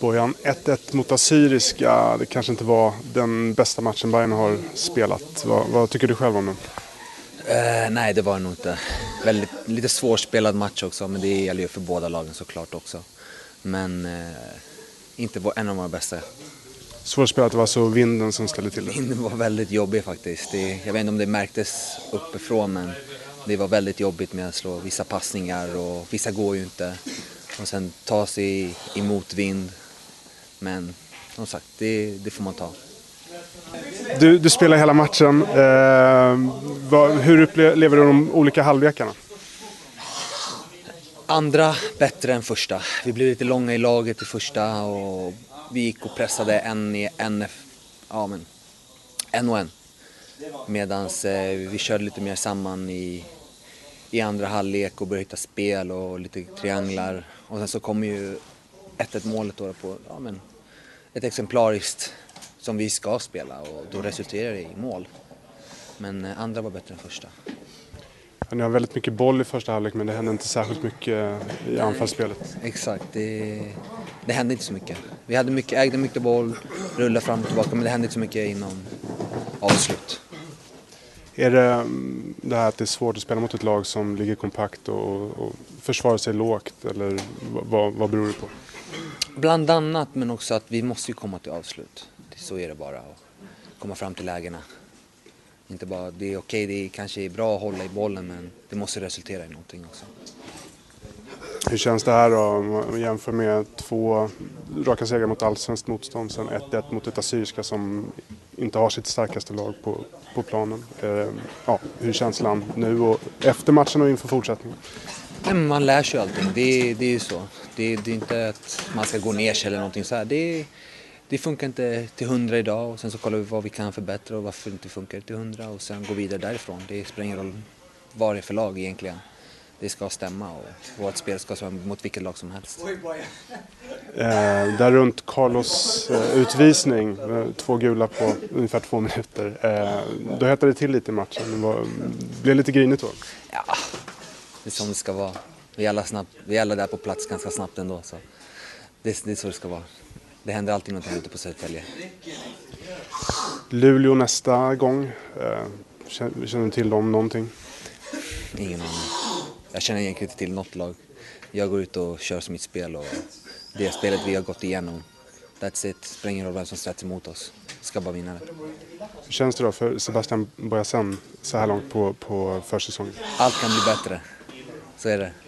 Bojan, 1-1 mot Assyriska. Det kanske inte var den bästa matchen Bayern har spelat. Vad tycker du själv om den? Nej, det var nog inte. Lite svårspelad match också, men det gäller ju för båda lagen såklart också. Men inte var en av våra bästa. Svårspelat, det var så vinden som ställde till det. Vinden var väldigt jobbig faktiskt. Jag vet inte om det märktes uppifrån, men det var väldigt jobbigt med att slå vissa passningar och vissa går ju inte. Och sen ta sig emot vind. Men som sagt, det får man ta. Du spelar hela matchen. Hur upplever du de olika halvlekarna? Andra bättre än första. Vi blev lite långa i laget i första och vi gick och pressade en och en. Medans vi körde lite mer samman i andra halvlek och började hitta spel och lite trianglar. Och sen så kom ju 1-1 målet då på ett exemplariskt som vi ska spela och då resulterar det i mål. Men andra var bättre än första. Ni har väldigt mycket boll i första halvlek, men det hände inte särskilt mycket i anfallsspelet. Exakt, det hände inte så mycket. Vi ägde mycket boll, rullade fram och tillbaka, men det hände inte så mycket inom avslut. Är det här att det är svårt att spela mot ett lag som ligger kompakt och försvarar sig lågt, eller vad beror det på? Bland annat, men också att vi måste ju komma till avslut. Så är det bara, att komma fram till lägena. Inte bara, det är okej, det kanske är bra att hålla i bollen, men det måste resultera i någonting också. Hur känns det här då, jämför med 2 raka segrar mot allsvenskt motstånd, sen 1-1 mot ett Assyriska som inte har sitt starkaste lag på planen? Hur är känslan nu och efter matchen och inför fortsättningen? Nej, men man lär sig allting, det är ju så. Det är inte att man ska gå ner sig eller någonting så här. Det funkar inte till 100 idag och sen så kollar vi vad vi kan förbättra och varför det inte funkar till 100 och sen gå vidare därifrån. Det spelar ingen roll vad det är för lag egentligen. Det ska stämma och vårt spel ska vara mot vilket lag som helst. Där runt Carlos utvisning, 2 gula på ungefär 2 minuter. Då hettade det till lite i matchen. Det blev lite grinigt då. Ja, det är som det ska vara. Vi är alla där på plats ganska snabbt ändå. Så det är så det ska vara. Det händer alltid något ute på Södertälje. Luleå nästa gång. Känner du till dem någonting? Ingen aning. Jag känner egentligen inte till något lag. Jag går ut och kör som mitt spel och det spelet vi har gått igenom. That's it. Spelar ingen roll vem som sätter emot oss. Ska bara vinna det. Hur känns det då för Sebastian Boyasen så här långt på försäsongen? Allt kan bli bättre. Så är det.